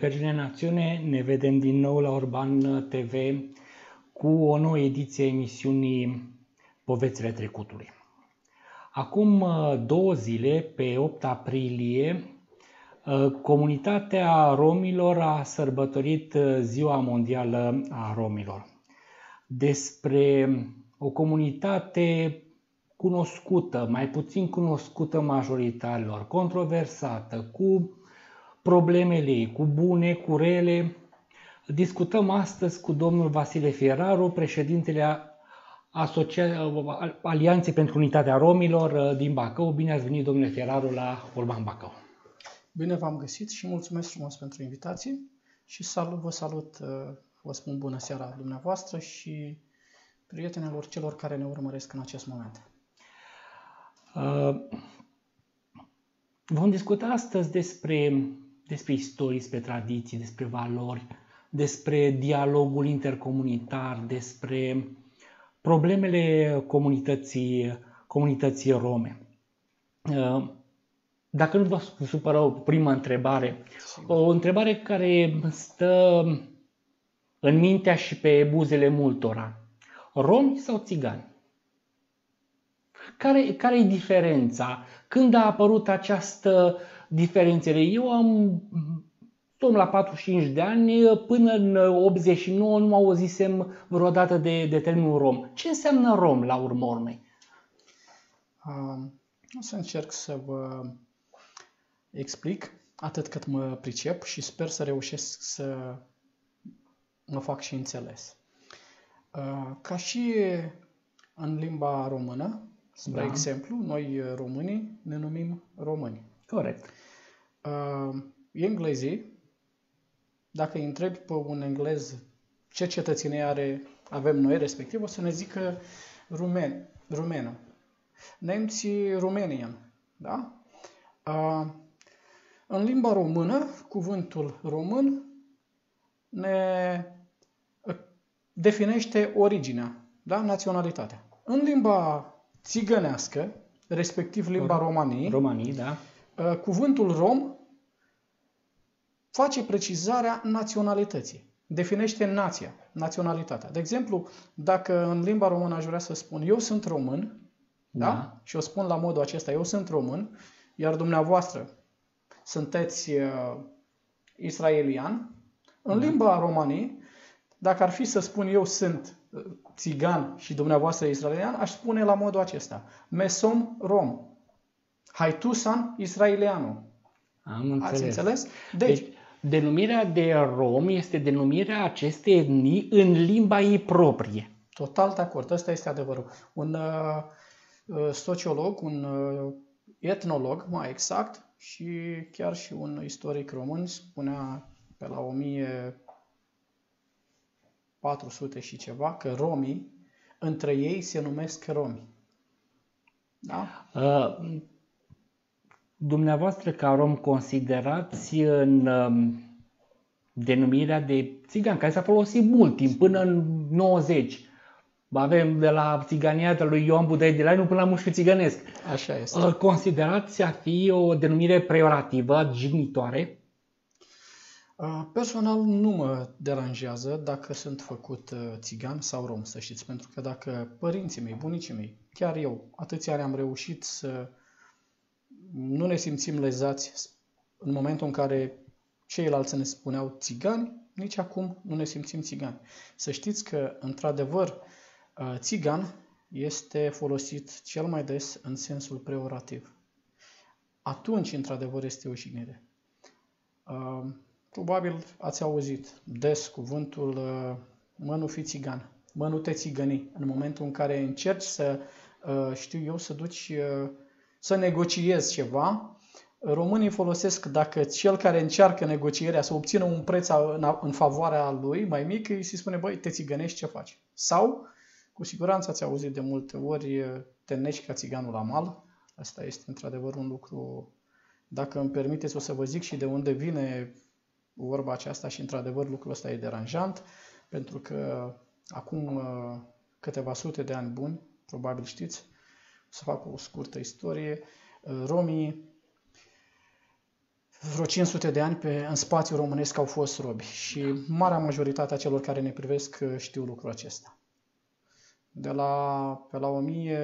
Căcine Națiune, ne vedem din nou la Orban TV cu o nouă ediție a emisiunii Povețile Trecutului. Acum 2 zile, pe 8 aprilie, comunitatea romilor a sărbătorit Ziua Mondială a Romilor. Despre o comunitate cunoscută, mai puțin cunoscută majoritarilor, controversată, cu problemele ei, cu bune, cu rele. Discutăm astăzi cu domnul Vasile Fieraru, președintele Alianței pentru Unitatea Romilor din Bacău. Bine ați venit, domnule Fieraru, la Orban Bacău. Bine v-am găsit și mulțumesc frumos pentru invitație și vă salut, vă spun bună seara dumneavoastră și prietenilor celor care ne urmăresc în acest moment. Vom discuta astăzi despre istorie, despre tradiții, despre valori, despre dialogul intercomunitar, despre problemele comunității rome. Dacă nu vă supără o primă întrebare, o întrebare care stă în mintea și pe buzele multora. Romi sau țigani? Care e diferența? Când a apărut această diferențiere? Eu sunt la 45 de ani, până în 89 nu auzisem vreodată de termenul rom. Ce înseamnă rom la urma urmei? O să încerc să vă explic atât cât mă pricep și sper să reușesc să mă fac și înțeles. Ca și în limba română, spre exemplu, noi românii ne numim români. Corect. Englezii, dacă îi întrebi pe un englez ce cetățenie avem noi, respectiv, o să ne zică rumenă. Nemții Romanian. Da? În limba română, cuvântul român ne definește originea, da? Naționalitatea. În limba țigănească, respectiv limba romanii, da. Cuvântul rom face precizarea naționalității. Definește nația, naționalitatea. De exemplu, dacă în limba română aș vrea să spun eu sunt român, da? Și o spun la modul acesta, eu sunt român, iar dumneavoastră sunteți israelian, în limba romanii, dacă ar fi să spun eu sunt țigan și dumneavoastră israelian, aș spune la modul acesta. Mesom rom. Hai tu san israelianu. Am înțeles. Ați înțeles? Deci, denumirea de rom este denumirea acestei etnii în limba ei proprie. Total de acord. Ăsta este adevărul. Un sociolog, un etnolog, mai exact, și chiar și un istoric român spunea pe la 1400 și ceva că romii între ei se numesc romi. Da? Dumneavoastră ca rom considerați în denumirea de țigan, care s-a folosit mult timp, până în 90. Avem de la țigania de lui Ioan Budai de la până la mușchiul țigănesc. Așa este. Considerați a fi o denumire peiorativă, jignitoare? Personal nu mă deranjează dacă sunt făcut țigan sau rom, să știți, pentru că dacă părinții mei, bunicii mei, chiar eu, atâția ani am reușit să nu ne simțim lezați în momentul în care ceilalți ne spuneau țigani, nici acum nu ne simțim țigani. Să știți că, într-adevăr, țigan este folosit cel mai des în sensul peiorativ. Atunci, într-adevăr, este o jignire. Probabil ați auzit des cuvântul mă nu fi țigan, mă nu te țigăni. În momentul în care încerci să, să duci, să negociezi ceva, românii folosesc, dacă cel care încearcă negocierea să obțină un preț în favoarea lui mai mic, îi se spune, băi, te țigănești, ce faci? Sau, cu siguranță ați auzit de multe ori, te neci ca țiganul la mal. Asta este într-adevăr un lucru, dacă îmi permiteți, o să vă zic și de unde vine vorba aceasta și într-adevăr lucrul ăsta e deranjant, pentru că acum câteva sute de ani buni, probabil știți, să fac o scurtă istorie, romii vreo 500 de ani în spațiul românesc au fost robi și marea majoritate a celor care ne privesc știu lucrul acesta. Pe la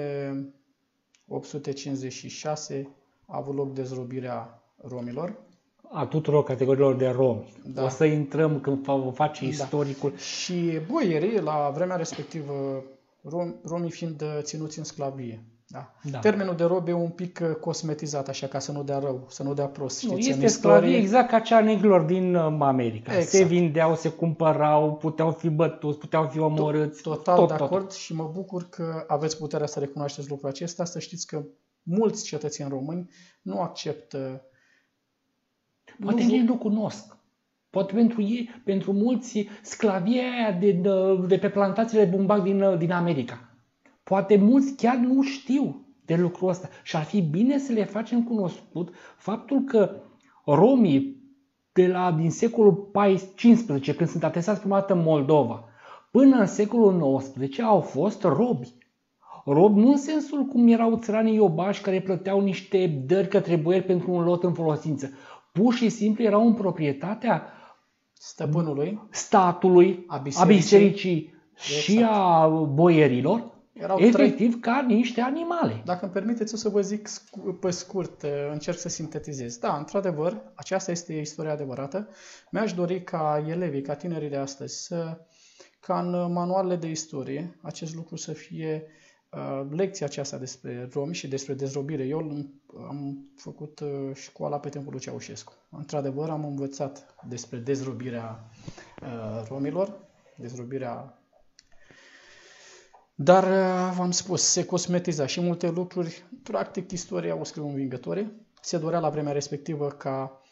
1856 a avut loc dezrobirea romilor. A tuturor categoriilor de romi. Da. O să intrăm când vom face istoricul. Și boierii, la vremea respectivă, romii fiind ținuți în sclavie. Da. Da. Termenul de rob e un pic cosmetizat, așa, ca să nu dea rău, să nu dea prost. Nu, știți, este sclavie exact ca cea a negrilor din America. Exact. Se vindeau, se cumpărau, puteau fi bătuți, puteau fi omorâți. Total de acord și mă bucur că aveți puterea să recunoașteți lucrul acesta. Să știți că mulți cetățeni români nu acceptă. Poate ei nu cunosc. Poate pentru ei, pentru mulți, sclavia aia de pe plantațiile de bumbac din America. Poate mulți chiar nu știu de lucrul ăsta. Și ar fi bine să le facem cunoscut faptul că romii din secolul XV, când sunt atesați prima dată în Moldova, până în secolul XIX au fost robi. Robi nu în sensul cum erau țăranii iobași care plăteau niște dări către boieri pentru un lot în folosință. Pur și simplu erau în proprietatea stăpânului, statului, a bisericii și a boierilor, efectiv ca niște animale. Dacă îmi permiteți, o să vă zic pe scurt, încerc să sintetizez. Da, într-adevăr, aceasta este istoria adevărată. Mi-aș dori ca elevii, ca tinerii de astăzi, ca în manualele de istorie, acest lucru să fie lecția aceasta despre romi și despre dezrobire. Eu am făcut școala pe timpul lui Ceaușescu. Într-adevăr, am învățat despre dezrobirea romilor, dar v-am spus, se cosmetiza și multe lucruri. Practic, istoria o scriu învingătoare. Se dorea la vremea respectivă ca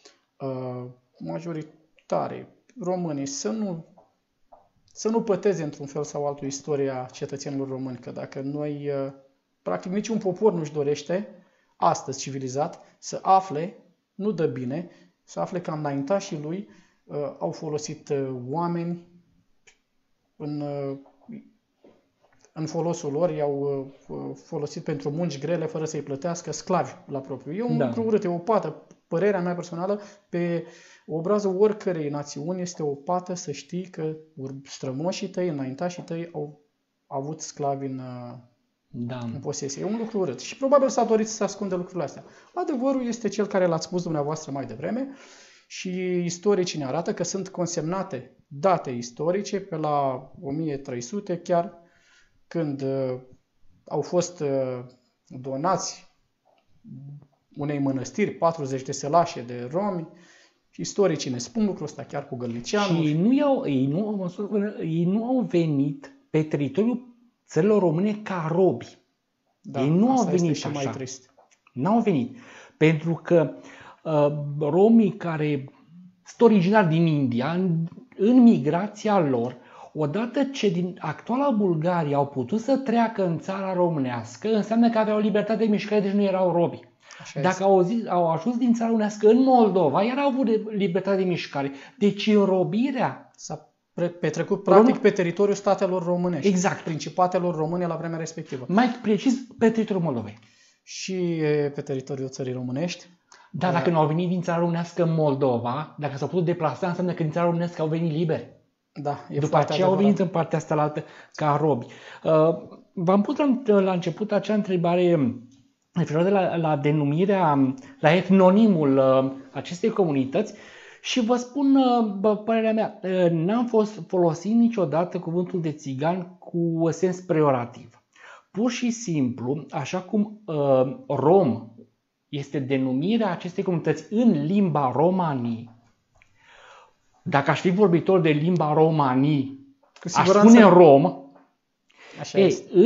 majoritare românii să nu păteze într-un fel sau altul istoria cetățenilor români, că dacă noi, practic niciun popor nu-și dorește, astăzi civilizat, să afle, nu dă bine, să afle că înaintașii lui au folosit oameni în folosul lor, i-au folosit pentru munci grele fără să-i plătească, sclavi la propriu. E un lucru urât, e o pată. Părerea mea personală, pe obrazul oricărei națiuni este o pată să știi că strămoșii tăi, înaintașii tăi au avut sclavi în posesie. E un lucru urât. Și probabil s-a dorit să se ascundă lucrurile astea. Adevărul este cel care l-ați spus dumneavoastră mai devreme și istoricii ne arată că sunt consemnate date istorice pe la 1300 chiar, când au fost donați unei mănăstiri 40 de sălașe de romi. Istoricii ne spun lucrul ăsta chiar cu Gălnicianu. Și ei nu au venit pe teritoriul țărilor române ca robi. Da, ei nu au venit și mai trist. N-au venit. Pentru că romii care sunt originari din India, în migrația lor, odată ce din actuala Bulgaria au putut să treacă în țara românească, înseamnă că aveau libertate de mișcare, deci nu erau robi. Dacă au ajuns din țara românească în Moldova, iar au avut libertate de mișcare. Deci înrobirea s-a petrecut practic pe teritoriul statelor românești. Exact. Principatelor române la vremea respectivă. Mai precis pe teritoriul Moldovei. Și pe teritoriul țării românești. Dar dacă nu au venit din țara românească în Moldova, dacă s-au putut deplasa, înseamnă că din țara românească au venit liberi. Da, După aceea au venit în partea asta la altă ca robi. V-am pus la început acea întrebare referitoare la denumirea, la etnonimul acestei comunități și vă spun părerea mea, n-am fost folosit niciodată cuvântul de țigan cu sens peiorativ. Pur și simplu, așa cum rom este denumirea acestei comunități în limba romanii, dacă aș fi vorbitor de limba romanii, aș spune rom. Așa este.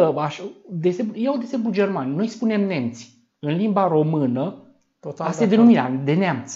Iau de exemplu germani, noi spunem nemți. În limba română, total asta e denumirea de neamț.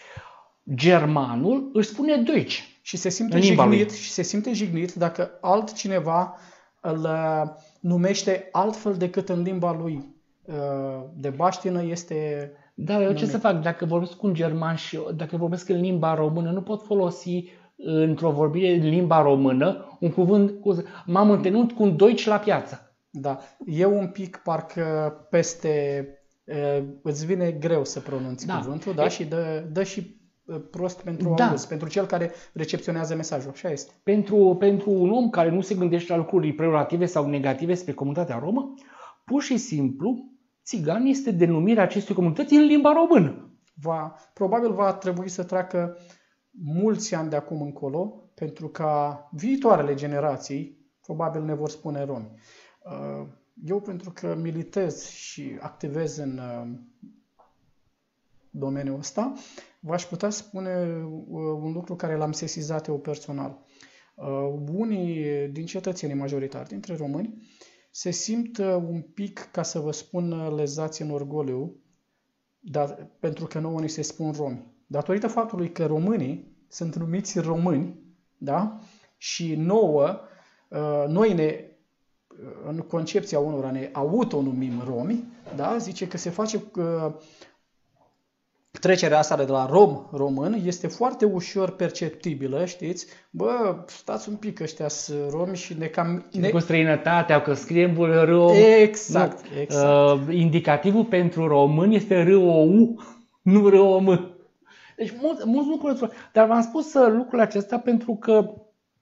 Germanul își spune Deutsch. Și se simte jignit dacă altcineva îl numește altfel decât în limba lui de baștină este... Da, eu ce să fac? Dacă vorbesc cu un german și dacă vorbesc în limba română, nu pot folosi într-o vorbire în limba română un cuvânt m-am întâlnit cu un Deutsch la piață. Da, e un pic parcă peste îți vine greu să pronunți cuvântul, da? Și dă și prost pentru auz, pentru cel care recepționează mesajul. Așa este. Pentru un om care nu se gândește la lucruri peiorative sau negative spre comunitatea romă, pur și simplu, țigan este denumirea acestei comunități în limba română. Probabil va trebui să treacă mulți ani de acum încolo, pentru ca viitoarele generații, probabil ne vor spune romi. Eu, pentru că militez și activez în domeniul ăsta, v-aș putea spune un lucru care l-am sesizat eu personal. Unii din cetățenii majoritari, dintre români, se simt un pic, ca să vă spun, lezați în orgoliu, pentru că nouă ni se spun romi. Datorită faptului că românii sunt numiți români, da? Și noi în concepția unora ne autonumim romi, da? Zice că se face trecerea asta de la rom-român este foarte ușor perceptibilă, știți? Bă, stați un pic, ăștia sunt romi și cu străinătatea, că scriem rom. Exact. Indicativul pentru român este r-o-u, nu r-o-m. Deci mulți lucruri. Dar v-am spus lucrurile acestea pentru că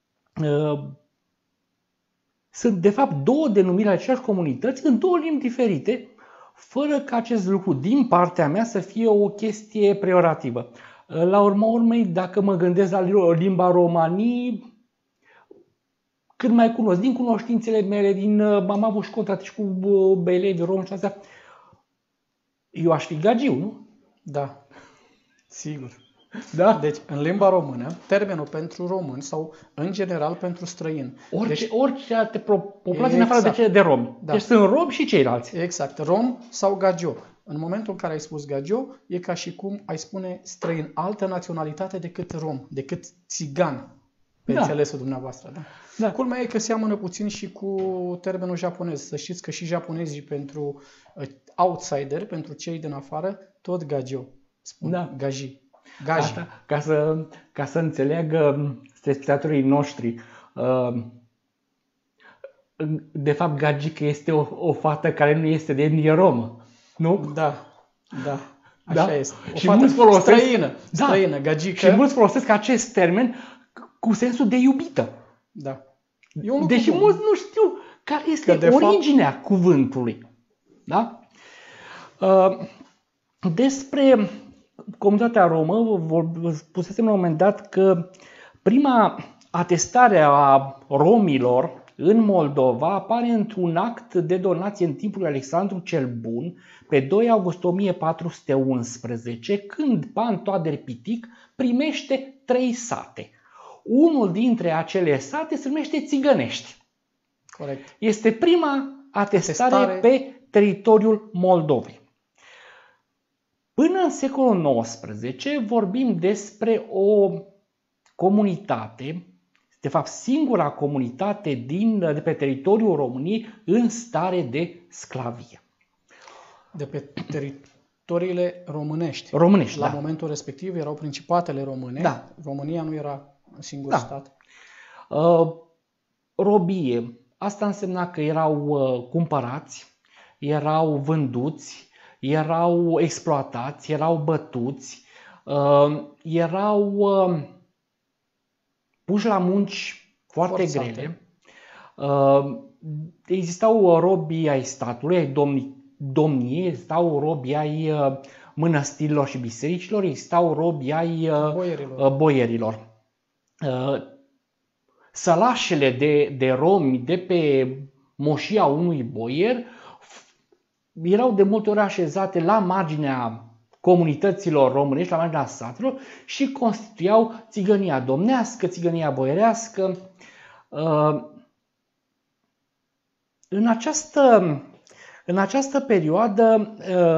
sunt de fapt două denumiri ale aceleași comunități în două limbi diferite, fără ca acest lucru din partea mea să fie o chestie peiorativă. La urma urmei, dacă mă gândesc la limba romanii, cât mai cunosc, din cunoștințele mele, am avut și contate și cu elevi romi și astea, eu aș fi gagiu, nu? Da, sigur. Da? Deci, în limba română, termenul pentru român sau, în general, pentru străin. Orice alte populații în afară de cele de romi. Da. Deci sunt romi și ceilalți. Exact. Rom sau gagio. În momentul în care ai spus gagio, e ca și cum ai spune străin, altă naționalitate decât rom, decât țigan, pe înțelesul dumneavoastră. Da? Culmea e că seamănă puțin și cu termenul japonez. Să știți că și japonezii pentru outsider, pentru cei din afară, tot gagio spun, gaji. Asta, ca să înțeleagă spectatorii noștri, de fapt gagică este o fată care nu este de etnie romă, nu? Da, așa este. O și fată mulți folosesc, străină, gagică. Și mulți folosesc acest termen cu sensul de iubită. Da. Deși mulți nu știu care este originea cuvântului. Da? Despre comunitatea romă, spusesem la un moment dat că prima atestare a romilor în Moldova apare într-un act de donație în timpul lui Alexandru cel Bun, pe 2 august 1411, când Pan Toader Pitic primește 3 sate. Unul dintre acele sate se numește Țigănești. Corect. Este prima atestare pe teritoriul Moldovei. Până în secolul XIX vorbim despre o comunitate, de fapt singura comunitate de pe teritoriul României în stare de sclavie. De pe teritoriile românești. La momentul respectiv erau principatele române. Da. România nu era un singur stat. Robie. Asta însemna că erau cumpărați, erau vânduți, erau exploatați, erau bătuți, erau puși la munci foarte grele. Existau robii ai statului, ai domniei, existau robii ai mănăstirilor și bisericilor, existau robii ai boierilor. Sălașele de romi de pe moșia unui boier erau de multe ori așezate la marginea comunităților românești, la marginea satelor și constituiau țigănia domnească, țigănia boierească. În această perioadă,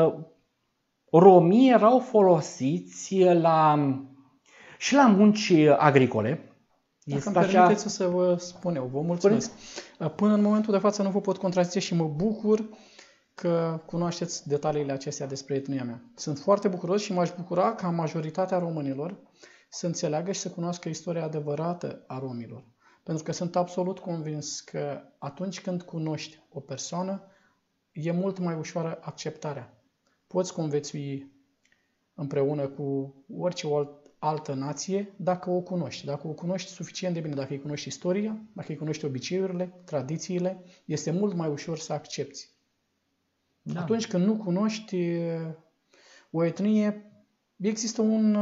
romii erau folosiți și la munci agricole. Dacă îmi permiteți să vă spun eu, vă mulțumesc. Până în momentul de față nu vă pot contrazice și mă bucur că cunoașteți detaliile acestea despre etnia mea. Sunt foarte bucuros și m-aș bucura ca majoritatea românilor să înțeleagă și să cunoască istoria adevărată a romilor. Pentru că sunt absolut convins că atunci când cunoști o persoană, e mult mai ușoară acceptarea. poți conviețui împreună cu orice altă nație dacă o cunoști. Dacă o cunoști suficient de bine, dacă îi cunoști istoria, dacă îi cunoști obiceiurile, tradițiile, este mult mai ușor să accepti. Da. Atunci când nu cunoști o etnie, există un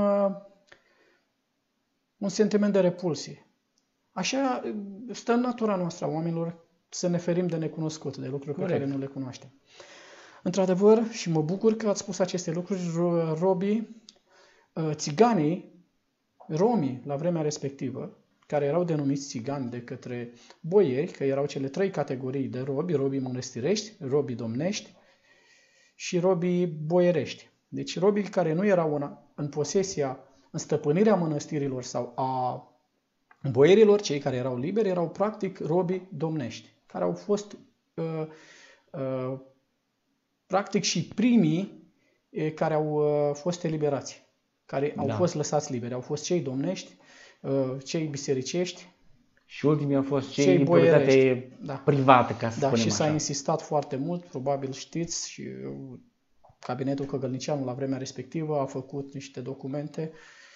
sentiment de repulsie. Așa stă în natura noastră a oamenilor să ne ferim de necunoscut, de lucruri pe care nu le cunoaștem. Într-adevăr, și mă bucur că ați spus aceste lucruri, robii, țiganii, romii la vremea respectivă, care erau denumiți țigani de către boieri, că erau cele 3 categorii de robi, robii mănăstirești, robii domnești și robii boierești. Deci robii care nu erau în posesia, în stăpânirea mănăstirilor sau a boierilor, cei care erau liberi, erau practic robii domnești, care au fost practic și primii care au fost eliberați, care au fost lăsați liberi. Au fost cei domnești, cei bisericești. Și ultimii au fost cei în proprietate privată, ca să spunem și așa. s-a insistat foarte mult, probabil știți, și cabinetul Căgălnicianu la vremea respectivă a făcut niște documente.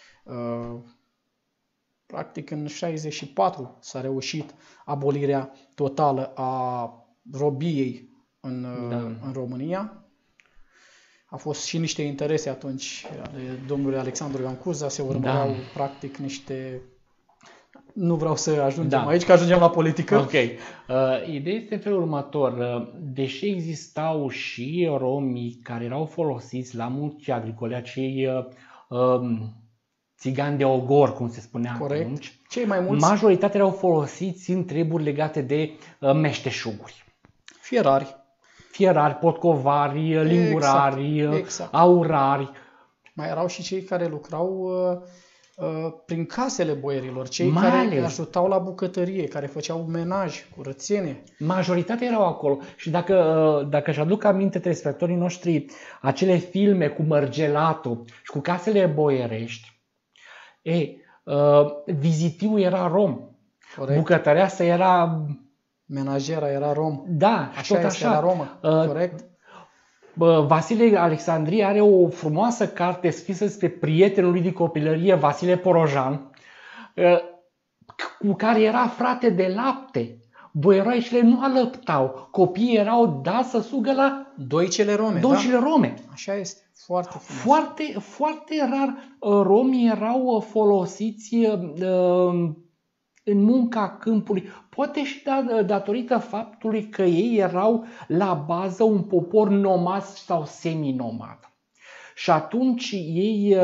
Practic în 64 s-a reușit abolirea totală a robiei în România. A fost și niște interese atunci ale domnului Alexandru Ioan Cuza, se urmăreau practic niște... Nu vreau să ajungem aici, că ajungem la politică. Ok. Ideea este în felul următor. Deși existau și romii care erau folosiți la munci agricole, acei țigani de ogor, cum se spunea atunci, cei mai mulți... majoritatea erau folosiți în treburi legate de meșteșuguri. Fierari, potcovari, lingurari, aurari. Mai erau și cei care lucrau prin casele boierilor, cei care ajutau la bucătărie, care făceau menaj, curățenie. Majoritatea erau acolo. Și dacă își aduc aminte telespectatorii noștri acele filme cu Mărgelatul și cu casele boierești, vizitiul era rom. Bucătăreasa era... Menajera era rom. Da, așa tot este, era romă. Corect. Vasile Alexandrie are o frumoasă carte scrisă despre prietenul lui de copilărie, Vasile Porojan, cu care era frate de lapte. Boieroicele nu alăptau. Copiii erau dați să sugă la doicele rome. Rome. Așa este. Foarte frumos. Foarte rar romii erau folosiți în munca câmpului, poate și datorită faptului că ei erau la bază un popor nomad sau semi-nomad. Și atunci ei,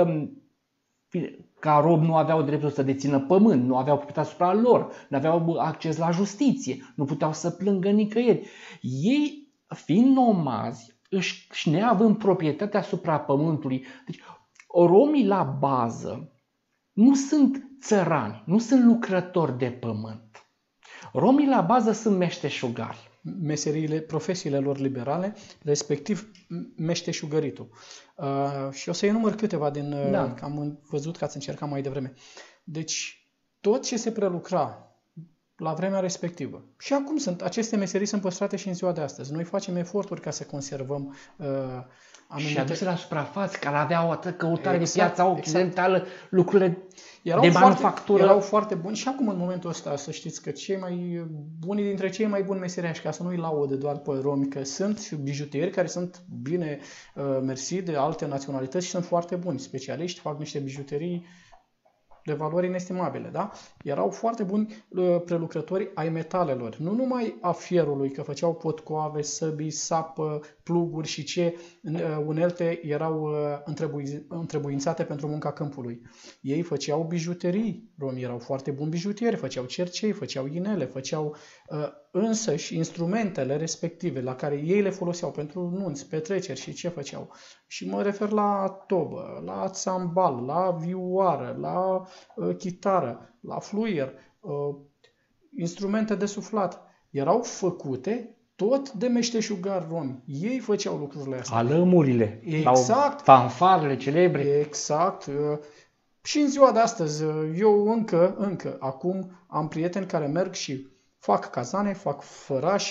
ca robi, nu aveau dreptul să dețină pământ, nu aveau proprietate asupra lor, nu aveau acces la justiție, nu puteau să plângă nicăieri. Ei, fiind nomazi, și neavând proprietatea asupra pământului, deci romii la bază nu sunt țărani, nu sunt lucrători de pământ. Romii la bază sunt meșteșugari. Meseriile, profesiile lor liberale, respectiv meșteșugăritul. Și o să enumăr câteva din... Am văzut că ați încercat mai devreme. Deci, tot ce se prelucra la vremea respectivă. Și acum aceste meserii sunt păstrate și în ziua de astăzi. Noi facem eforturi ca să conservăm anumite... Și aduse la suprafață, care aveau atât căutare de piața occidentală, lucrurile de manufactură. Erau foarte buni și acum în momentul ăsta să știți că unii dintre cei mai buni meseriași, ca să nu-i laudă doar pe romi, că sunt bijuteri care sunt bine mersi de alte naționalități și sunt foarte buni. Specialiști, fac niște bijuterii de valori inestimabile, da? Erau foarte buni prelucrători ai metalelor, nu numai a fierului, că făceau potcoave, săbii, sapă, pluguri și ce unelte erau întrebuințate pentru munca câmpului. Ei făceau bijuterii, romii erau foarte buni bijutieri, făceau cercei, făceau inele, făceau însăși instrumentele respective la care ei le foloseau pentru nunți, petreceri și ce făceau. Și mă refer la tobă, la țambal, la vioară, la chitară, la fluier, instrumente de suflat. Erau făcute tot de meșteșugari romi. Ei făceau lucrurile astea. Alămurile, exact. Fanfarele celebre. Exact. Și în ziua de astăzi, eu încă, acum am prieteni care merg și fac cazane, fac fărașe,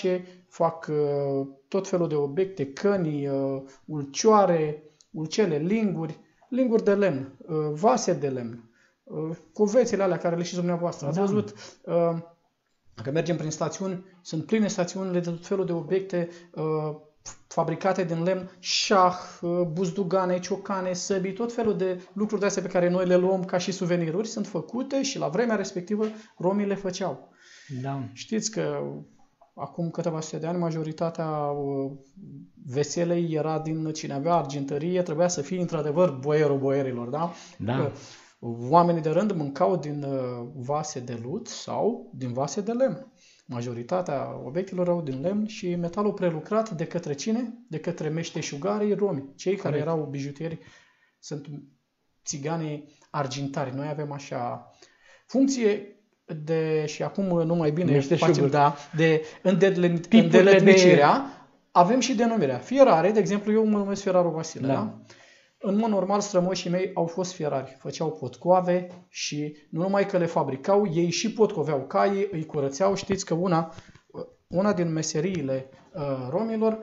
fac tot felul de obiecte, căni, ulcioare, ulcele, linguri de lemn, vase de lemn, cuvețele alea care le știți dumneavoastră. Ați văzut, dacă mergem prin stațiuni, sunt pline stațiunile de tot felul de obiecte fabricate din lemn, șah, buzdugane, ciocane, săbii, tot felul de lucruri de astea pe care noi le luăm ca și suveniruri, sunt făcute și la vremea respectivă romii le făceau. Da. Știți că acum câteva sute de ani majoritatea veselei era din cine avea argintărie, trebuia să fie într-adevăr boierul boierilor, da? Da. Oamenii de rând mâncau din vase de lut sau din vase de lemn. Majoritatea obiectelor erau din lemn și metalul prelucrat de către cine? De către meșteșugarii romi. Cei care erau bijutieri sunt țiganii argintari. Noi avem așa funcție de, și acum nu mai bine facem, de îndeletnicirea, avem și denumirea. Fierare, de exemplu, eu mă numesc Fierarul Vasile, da? În mod normal, strămoșii mei au fost fierari. Făceau potcoave și nu numai că le fabricau, ei și potcoveau caii, îi curățeau. Știți că una din meseriile romilor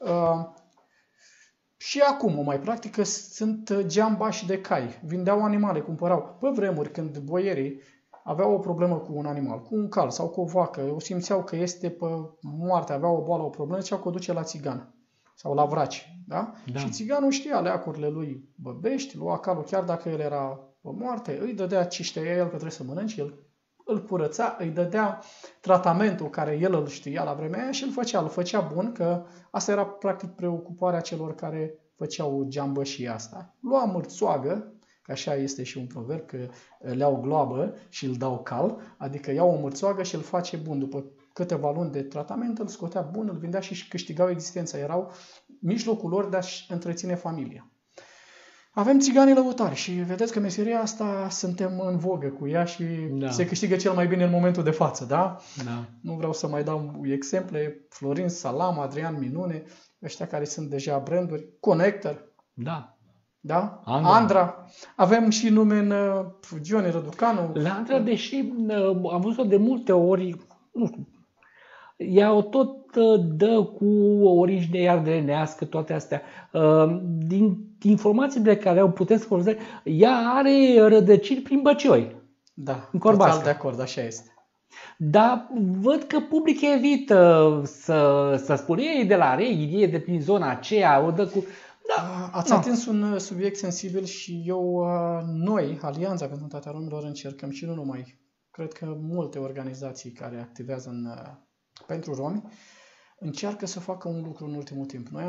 și acum o mai practică sunt geambași de cai. Vindeau animale, cumpărau. Pe vremuri când boierii aveau o problemă cu un animal, cu un cal sau cu o vacă, o simțeau că este pe moarte, aveau o boală, o problemă, ziceau că o duce la țigan sau la vraci. Da? Și țiganul știa leacurile lui băbești, lua calul chiar dacă el era pe moarte, îi dădea ce știa el că trebuie să mănânce, el îl curăța, îi dădea tratamentul care el îl știa la vremea aia și îl făcea bun, că asta era practic preocuparea celor care făceau geambășii asta. Lua mârțoagă, că așa este și un proverb, că le iau gloabă și îl dau cal, adică iau o mârțoagă și îl face bun. După câteva luni de tratament îl scotea bun, îl vindea și câștigau existența. Erau mijlocul lor de a-și întreține familia. Avem țiganii lăutari și vedeți că meseria asta suntem în vogă cu ea și se câștigă cel mai bine în momentul de față, da? Nu vreau să mai dau exemple, Florin Salam, Adrian Minune, ăștia care sunt deja branduri, Connector. Da? Andra. Avem și nume în Gione Răducanu. La Andra, deși am văzut-o de multe ori, nu știu, ea o tot dă cu origine ardelenească, toate astea. Din informațiile care au putem să folosim, ea are rădăcini prin Băcioi. Da, total de acord, așa este. Dar văd că public evită să spună, ei de la Reghi, e de prin zona aceea, o dă cu... Ați atins un subiect sensibil și noi, Alianța pentru Unitatea Romilor, încercăm și nu numai, cred că multe organizații care activează pentru romi, încearcă să facă un lucru în ultimul timp. Noi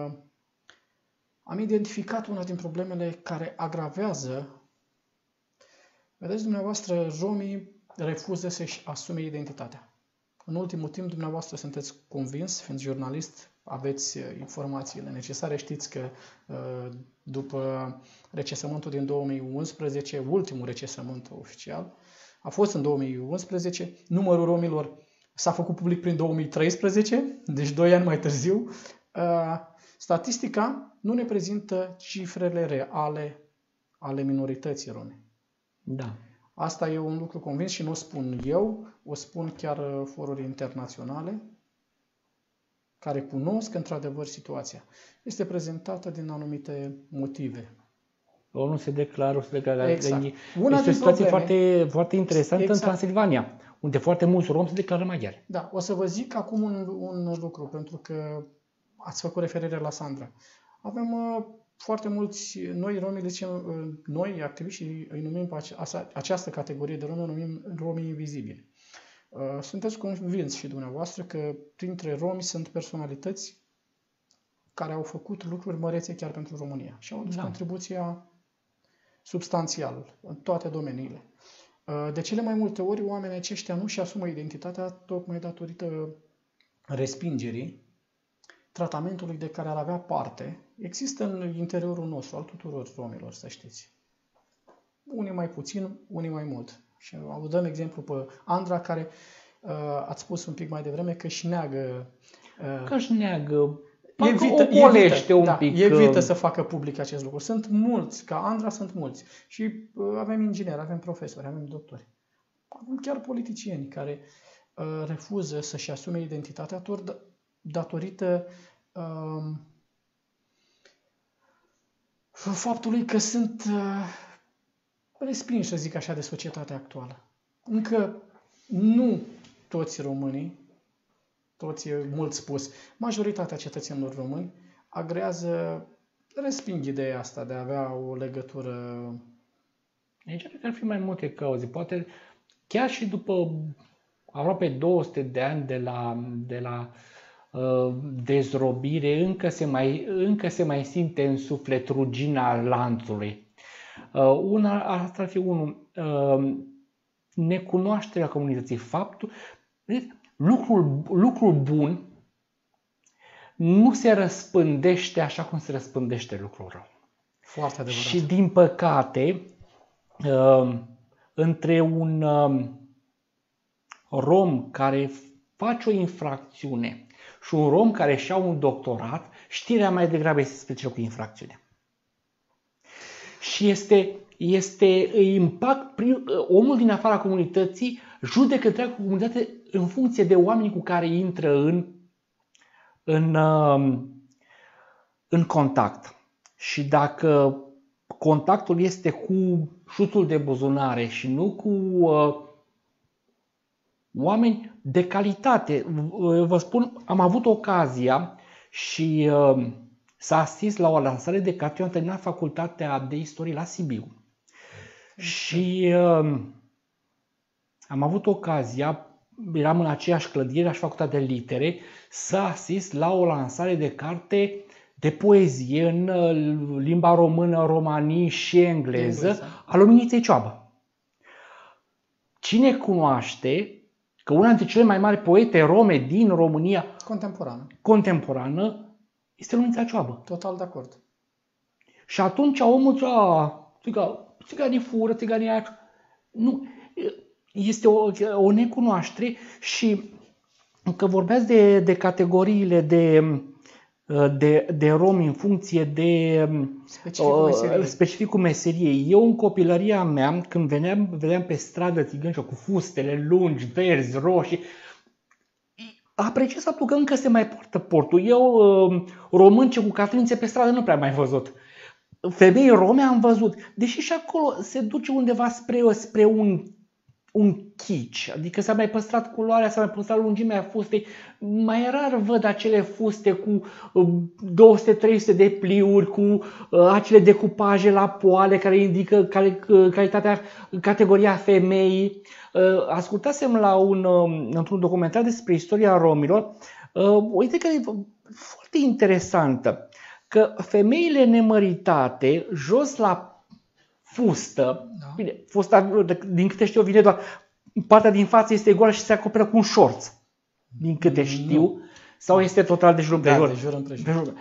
am identificat una din problemele care agravează. Vedeți, dumneavoastră, romii refuză să-și asume identitatea. În ultimul timp, dumneavoastră sunteți convins, fiind jurnalist, aveți informațiile necesare. Știți că după recensământul din 2011, ultimul recensământ oficial, a fost în 2011, numărul romilor s-a făcut public prin 2013, deci 2 ani mai târziu. Statistica nu ne prezintă cifrele reale ale minorității rome. Da. Asta e un lucru convins și nu o spun eu, o spun chiar foruri internaționale care cunosc într-adevăr situația. Este prezentată din anumite motive. Nu se declară, Exact. Este o situație foarte, foarte interesantă în Transilvania, unde foarte mulți romi se declară maghiari. Da, o să vă zic acum un lucru, pentru că ați făcut referire la Sandra. Avem foarte mulți, noi romii, noi activiștii îi numim pe această categorie de romi, o numim romii invizibili. Sunteți convinți și dumneavoastră că printre romi sunt personalități care au făcut lucruri mărețe chiar pentru România și au adus contribuția substanțială în toate domeniile. De cele mai multe ori, oamenii aceștia nu și asumă identitatea tocmai datorită respingerii tratamentului de care ar avea parte. Există în interiorul nostru, al tuturor romilor, să știți. Unii mai puțin, unii mai mult. Și dăm exemplu pe Andra, care ați spus un pic mai devreme că își neagă... Că își neagă... Evită să facă public acest lucru. Sunt mulți, ca Andra sunt mulți. Și avem ingineri, avem profesori, avem doctori. Avem chiar politicieni care refuză să-și asume identitatea datorită faptului că sunt respinși, să zic așa, de societatea actuală. Încă nu toți românii, toți e mult spus, majoritatea cetățenilor români agrează, resping ideea asta de a avea o legătură. Aici ar fi mai multe cauze. Poate chiar și după aproape 200 de ani de la dezrobire, încă se mai simte în suflet rugina lanțului. Asta ar fi unul. Necunoașterea comunității. Lucrul bun nu se răspândește așa cum se răspândește lucrul rău. Foarte adevărat. Și din păcate, între un rom care face o infracțiune și un rom care își ia un doctorat, știrea mai degrabă este despre cel cu infracțiune. Și este impact, omul din afara comunității judecă întreaga comunitate în funcție de oamenii cu care intră în contact. Și dacă contactul este cu șutul de buzunare și nu cu oameni de calitate, vă spun, am avut ocazia și să asist la o lansare de carte. Eu am terminat facultatea de istorie la Sibiu. Și am avut ocazia, eram în aceeași clădire, la facultatea de litere, să asist la o lansare de carte de poezie în limba română, romanii și engleză, a Luminiței Cioabă. Cine cunoaște că una dintre cele mai mari poete rome din România contemporană este Luminița Cioabă? Total de acord. Și atunci omul țiganii fură, țiganii aia. Nu, este o necunoaștere. Și că vorbeați de categoriile de romi în funcție de specificul meseriei. Eu în copilăria mea, când vedeam pe stradă țigăni cu fustele lungi, verzi, roșii, apreciez faptul că încă se mai poartă portul. Eu, românce cu catrințe pe stradă, nu prea am mai văzut. Femei rome am văzut. Deși și acolo se duce undeva spre un kitsch. Adică s-a mai păstrat culoarea, s-a mai păstrat lungimea fustei. Mai rar văd acele fuste cu 200-300 de pliuri, cu acele decupaje la poale care indică calitatea, categoria femeii. Ascultasem într-un documentar despre istoria romilor o idee care e foarte interesantă. Că femeile nemăritate, jos la fustă, bine, fusta, din câte știu, vine doar partea din față este goală și se acoperă cu un șorț, din câte știu, sau este total de jur împrejur? Da, de jur împrejur.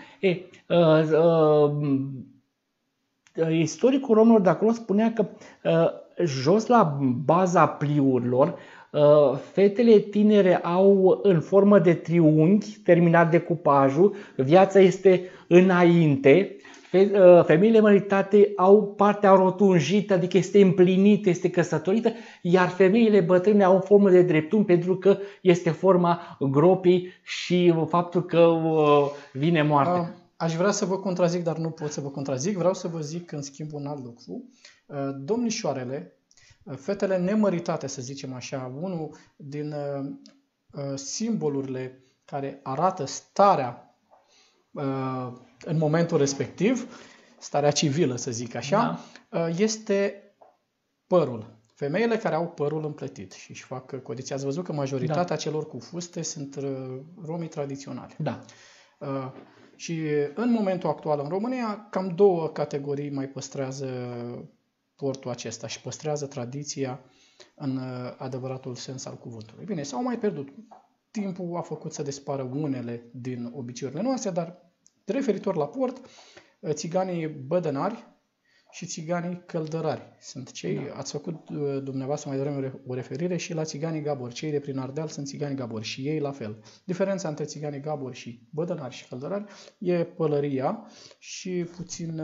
Istoricul romilor de acolo spunea că jos la baza pliurilor, fetele tinere au în formă de triunghi terminat decupajul, viața este înainte, femeile măritate au partea rotunjită, adică este împlinită, este căsătorită, iar femeile bătrâne au formă de dreptunghi pentru că este forma gropii și faptul că vine moartea. Aș vrea să vă contrazic, dar nu pot să vă contrazic. Vreau să vă zic în schimb un alt lucru. Domnișoarele, fetele nemăritate, să zicem așa, unul din simbolurile care arată starea în momentul respectiv, starea civilă, să zic așa, este părul. Femeile care au părul împletit și își fac codiții. Ați văzut că majoritatea celor cu fuste sunt romii tradiționali. Da. Și în momentul actual în România, cam două categorii mai păstrează portul acesta și păstrează tradiția în adevăratul sens al cuvântului. Bine, s-au mai pierdut. Timpul a făcut să dispară unele din obiceiurile noastre, dar referitor la port, țiganii bădănari și țiganii căldărari sunt cei, ați făcut dumneavoastră mai devreme o referire și la țiganii gabori. Cei de prin Ardeal sunt țiganii gabori și ei la fel. Diferența între țiganii gabori și bădănari și căldărari e pălăria și puțin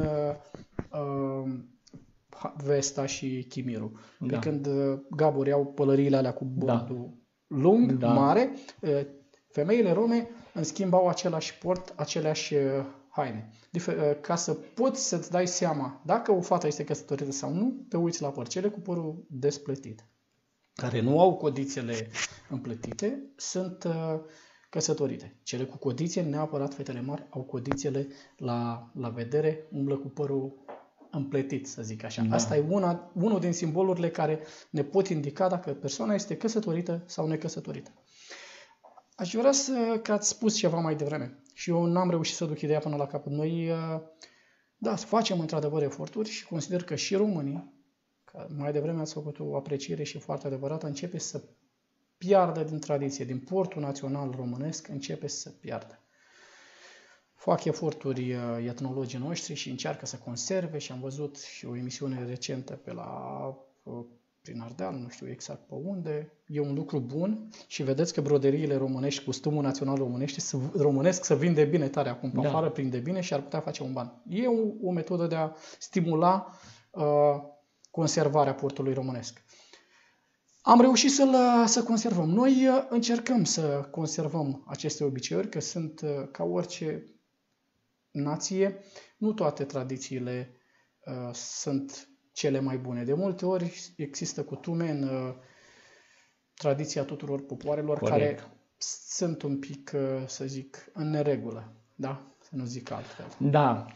vesta și chimirul. Pe când gaborii au pălăriile alea cu bordul lung, mare, Femeile rome, în schimb, au același port, aceleași haine. Ca să poți să-ți dai seama dacă o fată este căsătorită sau nu, te uiți la păr. Cele cu părul despletit, care nu au codițele împletite, sunt căsătorite. Cele cu codițe, neapărat fetele mari, au codițele la vedere, umblă cu părul împletit, să zic așa. Da. Asta e unul din simbolurile care ne pot indica dacă persoana este căsătorită sau necăsătorită. Aș vrea că ați spus ceva mai devreme și eu n-am reușit să duc ideea până la capăt. Noi, da, facem într-adevăr eforturi și consider că și românii, că mai devreme ați făcut o apreciere și foarte adevărată, începe să piardă din tradiție, din portul național românesc, începe să piardă. Fac eforturi etnologii noștri și încearcă să conserve și am văzut și o emisiune recentă prin Ardeal, nu știu exact pe unde, e un lucru bun și vedeți că broderiile românești, costumul național românesc se vinde bine tare acum pe afară, prinde bine și ar putea face un ban. E o metodă de a stimula conservarea portului românesc. Am reușit să conservăm. Noi încercăm să conservăm aceste obiceiuri, că sunt ca orice nație, nu toate tradițiile sunt cele mai bune. De multe ori există cutume în tradiția tuturor popoarelor care sunt un pic, să zic, în neregulă. Da? Să nu zic altfel. Da.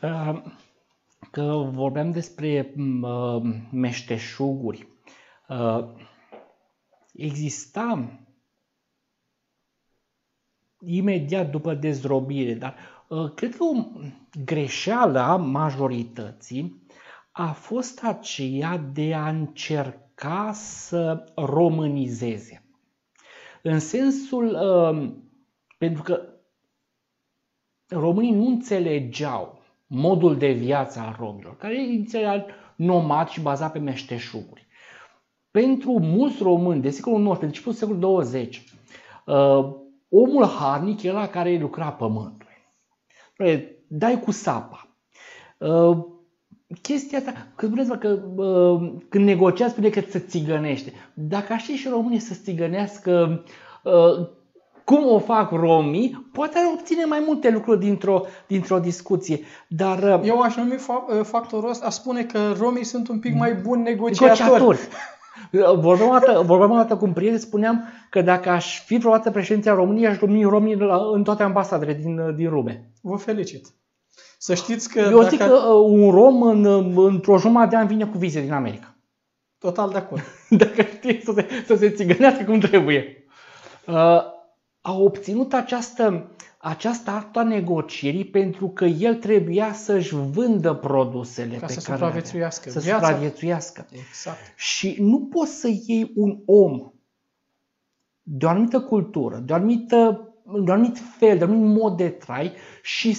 Că vorbeam despre meșteșuguri. Exista imediat după dezrobire, dar cred că o greșeală a majorității a fost aceea de a încerca să românizeze. În sensul, pentru că românii nu înțelegeau modul de viață al romilor, care e inițial nomad și bazat pe meșteșuguri. Pentru mulți români de secolul XIX, început secolul 20, omul harnic era ăla care lucra pământul. Dai cu sapa. Chestia asta, că spuneți-vă că când negociați, spune că se țigănește. Dacă aș și românii să țigănească cum o fac romii, poate ar obține mai multe lucruri dintr-o discuție. Dar eu aș numi factorul ăsta, aș spune că romii sunt un pic mai buni negociatori. Vorbeam o dată cu un prieten, spuneam că dacă aș fi vreodată președinte al României, aș numi romii în toate ambasadele din lume. Vă felicit. Să știți că eu zic că un rom într-o jumătate de an vine cu vize din America. Total de acord. Dacă știe să se țigănească cum trebuie. A obținut această artă a negocierii pentru că el trebuia să-și vândă produsele ca pe să care supraviețuiască. Să supraviețuiască. Exact. Și nu poți să iei un om de o anumită cultură, de un anumit fel, de un anumit mod de trai și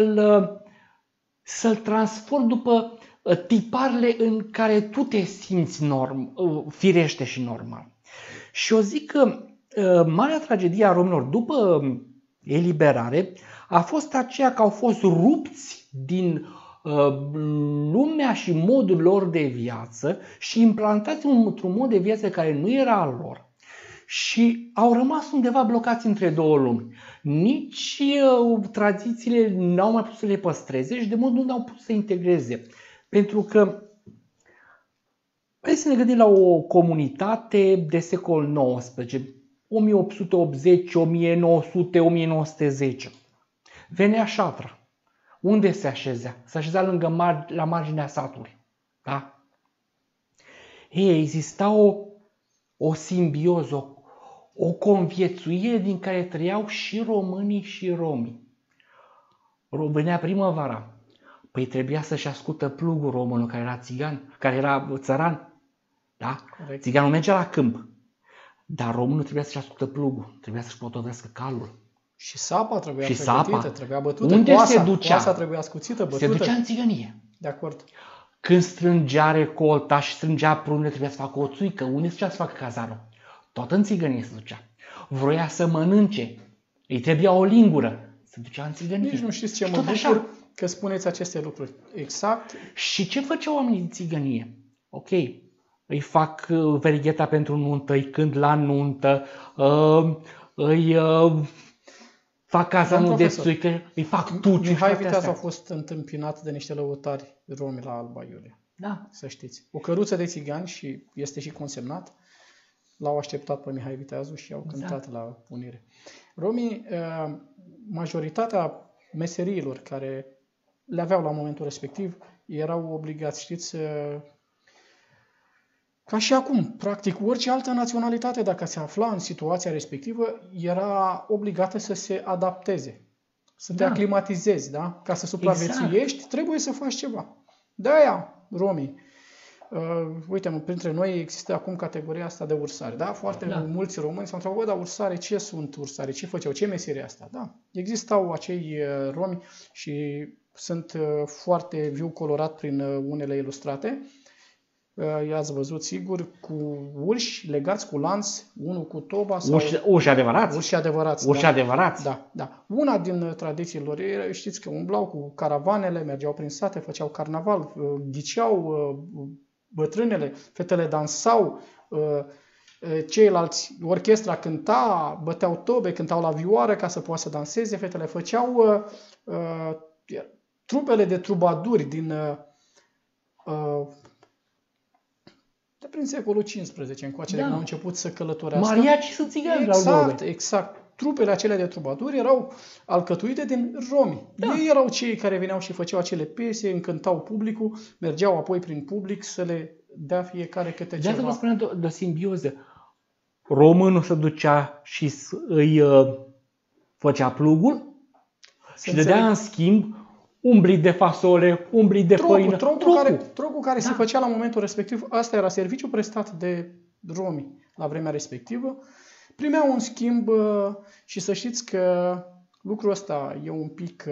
să-l transformi după tiparele în care tu te simți firește și normal. Și eu zic că marea tragedie a romilor după eliberare a fost aceea că au fost rupți din lumea și modul lor de viață și implantați într-un mod de viață care nu era al lor. Și au rămas undeva blocați între două lumi. Nici tradițiile n-au mai putut să le păstreze și de mult nu n-au putut să integreze. Pentru că hai să ne gândim la o comunitate de secol XIX, 1880, 1900, 1910. Venea șatra. Unde se așezea? Se așezea la marginea satului. Da? Exista o simbioză, o conviețuire din care trăiau și românii și romii. Venea primăvara. Păi trebuia să-și ascultă plugul românul care era țigan, care era țăran. Da? Corect. Țiganul mergea la câmp. Dar românul trebuia să-și ascultă plugul, trebuia să-și potovească calul. Și sapa trebuia și pregătită, trebuia bătută. Unde se ducea? Coasa trebuia scuțită, bătută. Se ducea în țigănie. De acord. Când strângea recolta și strângea prunele, trebuia să facă o țuică. Unde se ducea să facă cazarul? Tot în țigănie se ducea. Vroia să mănânce. Îi trebuia o lingură. Se ducea în țigănie. Nici nu știți ce mă bucur că spuneți aceste lucruri. Exact. Și ce făceau oamenii din țigănie? Ok. Îi fac verigheta pentru nuntă, îi cânt la nuntă, îi fac casa Domn nu de profesor, țuică, îi fac tuciuri. Mihai Viteaz a fost întâmpinat de niște lăutari romi la Alba Iulia. Da. Să știți. O căruță de țigani și este și consemnat. L-au așteptat pe Mihai Viteazu și au cântat la unire. Romii, majoritatea meseriilor care le aveau la momentul respectiv, erau obligați, știți, ca și acum, practic, orice altă naționalitate, dacă se afla în situația respectivă, era obligată să se adapteze, să te aclimatizezi, da? Ca să supraviețuiești, trebuie să faci ceva. De-aia, romii, uite, printre noi există acum categoria asta de ursari, da? Foarte mulți români s-au întrebat, dar ursare, ce sunt ursare? Ce făceau? Ce meserie asta? Da, existau acei romi și sunt foarte viu colorat prin unele ilustrate. I-ați văzut, sigur, cu urși legați cu lanț, unul cu toba sau... Urși adevărați? Urși adevărați, urși adevărați? Da, da. Una din tradițiilor, știți că umblau cu caravanele, mergeau prin sate, făceau carnaval, ghiceau bătrânele, fetele dansau, ceilalți, orchestra cânta, băteau tobe, cântau la vioară ca să poată să danseze, fetele făceau trupele de trubaduri din... de prin secolul XV încoace, de când au început să călătorească. Mariaci sunt țigani, exact. Trupele acelea de trubaduri erau alcătuite din romi. Ei erau cei care veneau și făceau acele piese, încântau publicul, mergeau apoi prin public să le dea fiecare câte ceva. De asta vă spuneam de simbioză. Românul se ducea și îi făcea plugul și dădea în schimb umbrii de fasole, umbrii de făină. Trocul care se făcea la momentul respectiv, asta era serviciul prestat de romi la vremea respectivă. Primeau un schimb și să știți că lucrul ăsta e un pic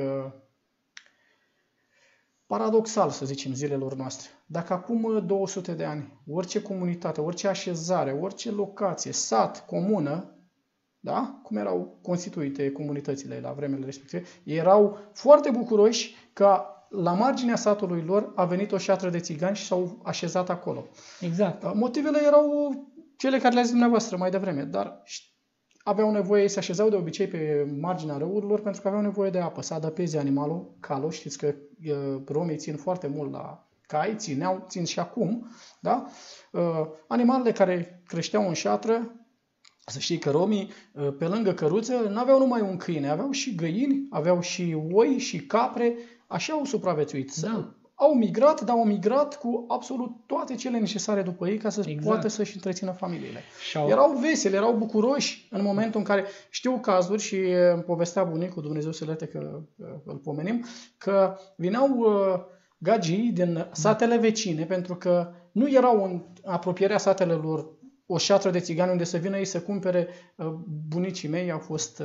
paradoxal, să zicem, zilelor noastre. Dacă acum 200 de ani, orice comunitate, orice așezare, orice locație, sat, comună, da? Cum erau constituite comunitățile la vremele respective, erau foarte bucuroși că la marginea satului lor a venit o șatră de țigani și s-au așezat acolo. Exact. Motivele erau cele care le-ați zis dumneavoastră mai devreme, dar aveau nevoie, se așezau de obicei pe marginea râurilor pentru că aveau nevoie de apă, să adăpeze animalul, calul. Știți că romii țin foarte mult la cai, țin și acum, da? Animalele care creșteau în șatră, să știi că romii, pe lângă căruță, nu aveau numai un câine, aveau și găini, aveau și oi și capre, așa au supraviețuit. Da. Au migrat, dar au migrat cu absolut toate cele necesare după ei ca să poată să-și întrețină familiile. Erau veseli, erau bucuroși în momentul în care, știu cazuri și îmi povestea bunicul, Dumnezeu să lete că îl pomenim, că vineau gagii din satele vecine, pentru că nu erau în apropierea satelor lor o șatră de țigani unde să vină ei să cumpere. Bunicii mei au fost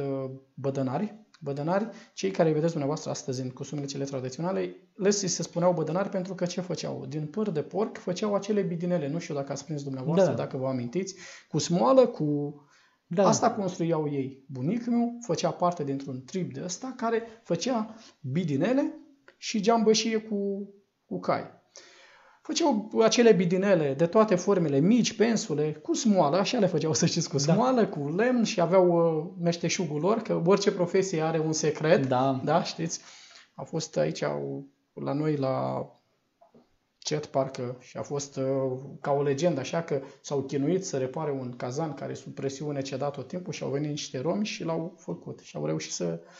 bădănari, cei care îi vedeți dumneavoastră astăzi în costumele cele tradiționale, se spuneau bădănari pentru că ce făceau? Din păr de porc făceau acele bidinele, nu știu dacă ați prins dumneavoastră, dacă vă amintiți, cu smoală, asta construiau ei. Bunicul meu făcea parte dintr-un trib de ăsta care făcea bidinele și geambășie cu cai. Făceau acele bidinele de toate formele, mici, pensule, cu smoală, așa le făceau, să știți, cu smoală, cu lemn și aveau meșteșugul lor, că orice profesie are un secret, da, știți? A fost aici, la noi, la Cet, parcă, și a fost ca o legendă, așa că s-au chinuit să repare un cazan care sub presiune ceda tot timpul și au venit niște romi și l-au făcut și au reușit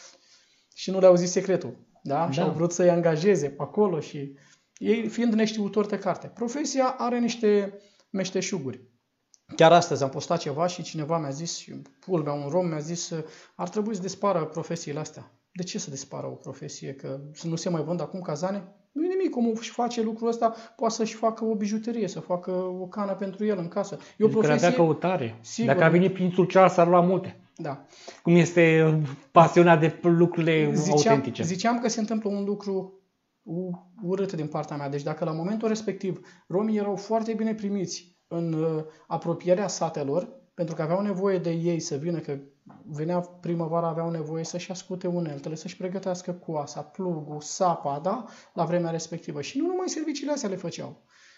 și nu le-au zis secretul, da? Și au vrut să-i angajeze pe acolo și... Ei fiind neștiutori de carte. Profesia are niște meșteșuguri. Chiar astăzi am postat ceva și cineva mi-a zis, un rom mi-a zis, ar trebui să dispară profesiile astea. De ce să dispară o profesie? Că nu se mai vând acum cazane? Nu e nimic. Cum își face lucrul ăsta, poate să-și facă o bijuterie, să facă o cană pentru el în casă. E o profesie... Că avea căutare. Sigur. Dacă a venit prințul Charles, s-ar lua multe. Da. Cum este pasionat de lucrurile autentice. Ziceam că se întâmplă un lucru urât din partea mea. Deci dacă la momentul respectiv romii erau foarte bine primiți în apropierea satelor, pentru că aveau nevoie de ei să vină, că venea primăvara, aveau nevoie să-și ascute uneltele, să-și pregătească coasa, plugul, sapa, da? La vremea respectivă. Și nu numai serviciile astea le făceau.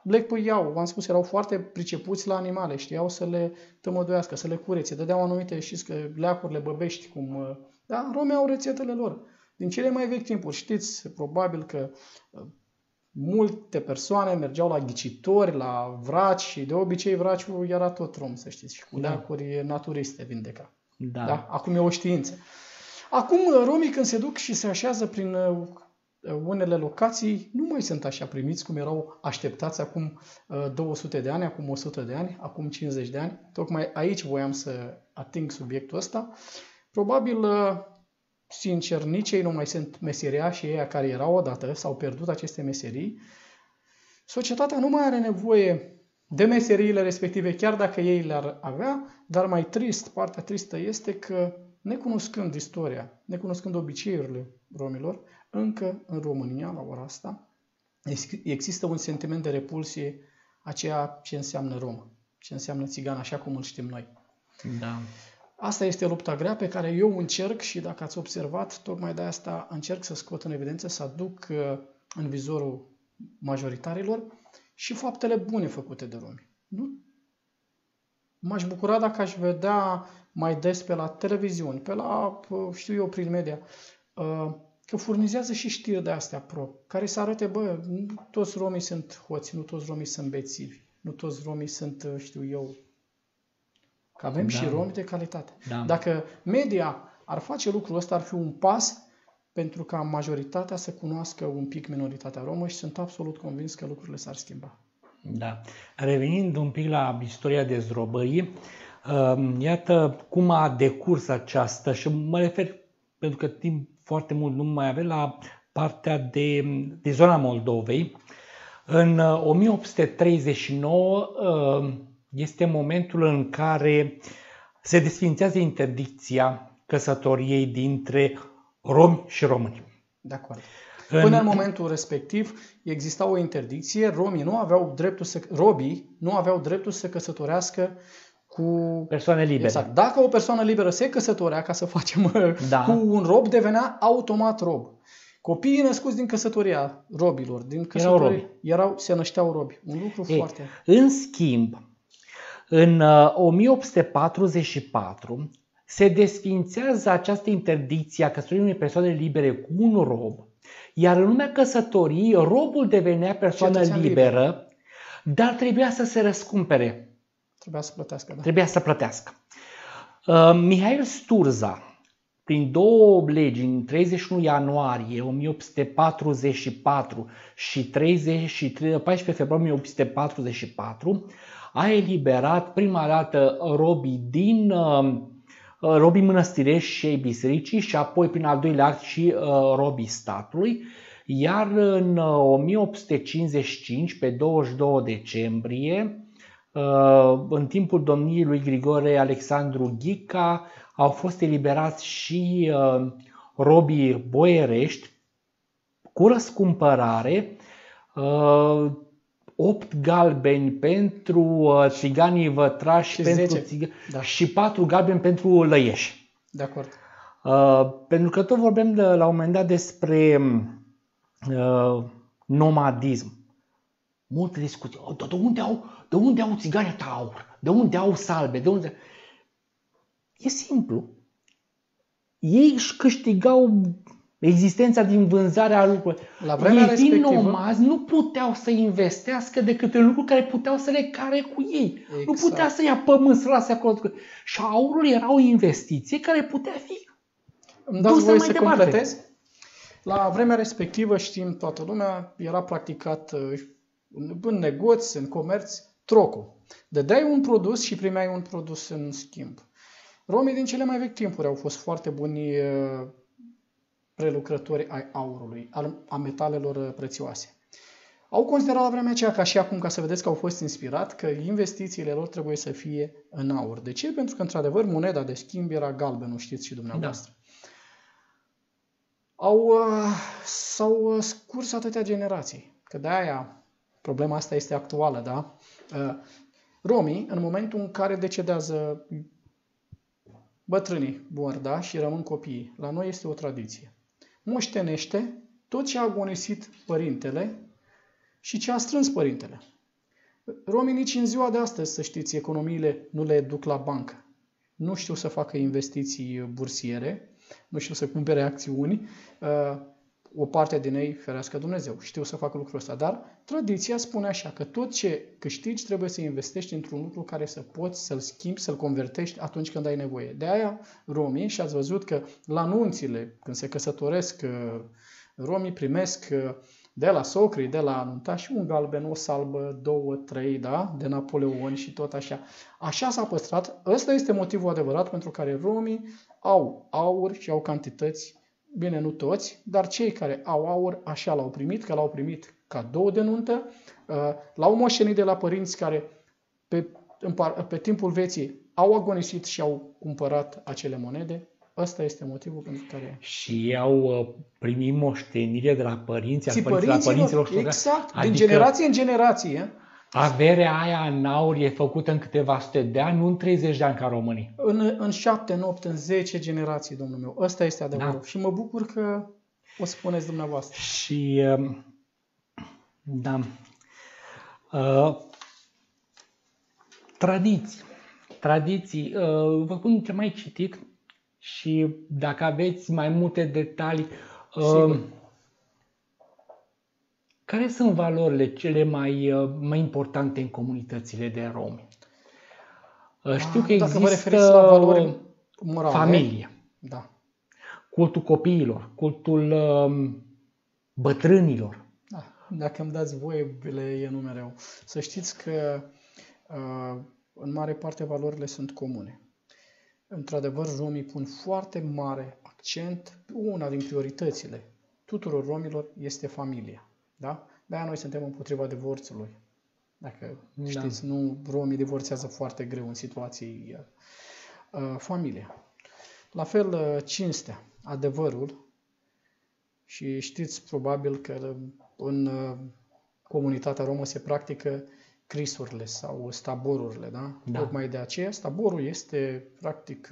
leg pe iau, v-am spus, erau foarte pricepuți la animale, știau să le tămăduiască, să le curețe, dădeau anumite, știți că leacurile băbești, cum, da, romii au rețetele lor. Din cele mai vechi timpuri, știți, probabil că multe persoane mergeau la ghicitori, la vraci și de obicei vraciul era tot rom, să știți, și cu leacuri naturiste vindeca. Da. Da? Acum e o știință. Acum romii când se duc și se așează prin unele locații, nu mai sunt așa primiți cum erau așteptați acum 200 de ani, acum 100 de ani, acum 50 de ani. Tocmai aici voiam să ating subiectul ăsta. Probabil, sincer, nici ei nu mai sunt meseriașii ei care erau odată, s-au pierdut aceste meserii. Societatea nu mai are nevoie de meseriile respective, chiar dacă ei le-ar avea, dar mai trist, partea tristă este că, necunoscând istoria, necunoscând obiceiurile romilor, încă în România, la ora asta, există un sentiment de repulsie a ceea ce înseamnă rom, ce înseamnă țigan, așa cum îl știm noi. Da. Asta este lupta grea pe care eu încerc și, dacă ați observat, tocmai de asta încerc să scot în evidență, să aduc în vizorul majoritarilor și faptele bune făcute de romi. Nu? M-aș bucura dacă aș vedea mai des pe la televiziuni, pe la, știu eu, prin media, că furnizează și știri de astea pro, care să arate, bă, nu toți romii sunt hoți, nu toți romii sunt bețivi, nu toți romii sunt, știu eu, că avem și romi de calitate. Da. Dacă media ar face lucrul ăsta, ar fi un pas pentru ca majoritatea să cunoască un pic minoritatea romă și sunt absolut convins că lucrurile s-ar schimba. Da. Revenind un pic la istoria dezrobării, iată cum a decurs aceasta, și mă refer, pentru că timp foarte mult nu mai avem, la partea de zona Moldovei. În 1839 este momentul în care se desființează interdicția căsătoriei dintre romi și români. De acord. Până în momentul respectiv exista o interdicție, robii nu aveau dreptul să căsătorească cu persoane libere. Exact. Dacă o persoană liberă se căsătorea, ca să facem cu un rob, devenea automat rob. Copiii născuți din căsătoria robilor, din căsătorie, se nășteau robi. Un lucru foarte... În schimb, în 1844 se desființează această interdicție a căsătoriei unei persoane libere cu un rob, iar în lumea căsătoriei, robul devenea persoană liberă, dar trebuia să se răscumpere. Trebuia să plătească, da. Trebuia să plătească. Mihail Sturza, prin două legi, în 31 ianuarie 1844 și 14 februarie 1844, a eliberat prima dată robii mănăstirești și ai bisericii și apoi prin al doilea act și robii statului, iar în 1855, pe 22 decembrie, în timpul domniei lui Grigore Alexandru Ghica, au fost eliberați și robii boierești cu răscumpărare, 8 galbeni pentru țiganii vătrași și 4 galbeni pentru lăieși. De acord. Pentru că tot vorbim la un moment dat despre nomadism. Multe discuții. De unde au țiganii ăsta aur? De unde au salbe? E simplu. Ei își câștigau existența din vânzarea lucrurilor. La vremea respectivă, nomazi nu puteau să investească decât în lucruri care puteau să le care cu ei. Exact. Nu putea să ia pământ, să lase acolo. Și aurul era o investiție care putea fi îmi dați voie să completez? La vremea respectivă, știm toată lumea, era practicat în negoți, în comerț, trocul. Dădeai un produs și primeai un produs în schimb. Romii din cele mai vechi timpuri au fost foarte buni prelucrători ai aurului, a metalelor prețioase. Au considerat la vremea aceea, ca și acum, ca să vedeți că au fost inspirat, că investițiile lor trebuie să fie în aur. De ce? Pentru că, într-adevăr, moneda de schimb era galbenă, știți și dumneavoastră. Da. S-au scurs atâtea generații, că de-aia problema asta este actuală, da? Romii, în momentul în care decedează bătrânii mor, da? Și rămân copiii, la noi este o tradiție. Moștenește tot ce a agonisit părintele și ce a strâns părintele. Romii nici în ziua de astăzi, să știți, economiile nu le duc la bancă. Nu știu să facă investiții bursiere, nu știu să cumpere acțiuni. O parte din ei, ferească Dumnezeu, știu să facă lucrul ăsta. Dar tradiția spune așa, că tot ce câștigi trebuie să investești într-un lucru care să poți să-l schimbi, să-l convertești atunci când ai nevoie. De aia romii, și ați văzut că la nunțile, când se căsătoresc, romii primesc de la socrii, de la anuntași, un galben, o salbă, 2, 3, da? De Napoleon și tot așa. Așa s-a păstrat. Ăsta este motivul adevărat pentru care romii au aur și au cantități, bine, nu toți, dar cei care au aur așa l-au primit, că l-au primit cadou de nuntă, l-au moștenit de la părinți care pe timpul vieții au agonisit și au cumpărat acele monede. Ăsta este motivul pentru care... Și au primit moștenire de la părinți, la părinților. Exact, adică din generație în generație. Averea aia în aur e făcută în câteva sute de ani, nu în 30 de ani ca românii. În 7, în 8, în 10 generații, domnul meu. Ăsta este adevărul. Da. Și mă bucur că o spuneți dumneavoastră. Și, da, tradiții, vă spun ce mai citit și dacă aveți mai multe detalii, care sunt valorile cele mai importante în comunitățile de romi? Știu că există la valori morale, familie, da. Cultul copiilor, cultul bătrânilor. Da. Dacă îmi dați voie, le enumereu. Să știți că în mare parte valorile sunt comune. Într-adevăr, romii pun foarte mare accent, una din prioritățile tuturor romilor este familia. Da? De-aia noi suntem împotriva divorțului. Dacă știți, nu, romii divorțează foarte greu în situații. Familia. La fel, cinstea, adevărul. Și știți probabil că în comunitatea romă se practică crisurile sau staborurile. Da? Tocmai de aceea staborul este practic